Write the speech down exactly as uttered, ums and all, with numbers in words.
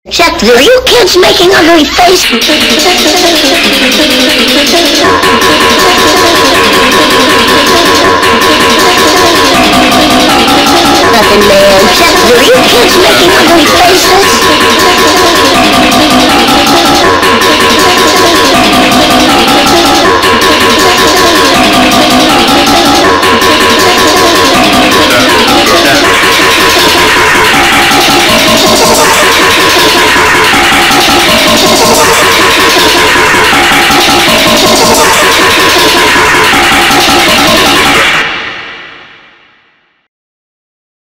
Check, are you kids making ugly faces? Nothing, man. Check, are you kids making ugly faces?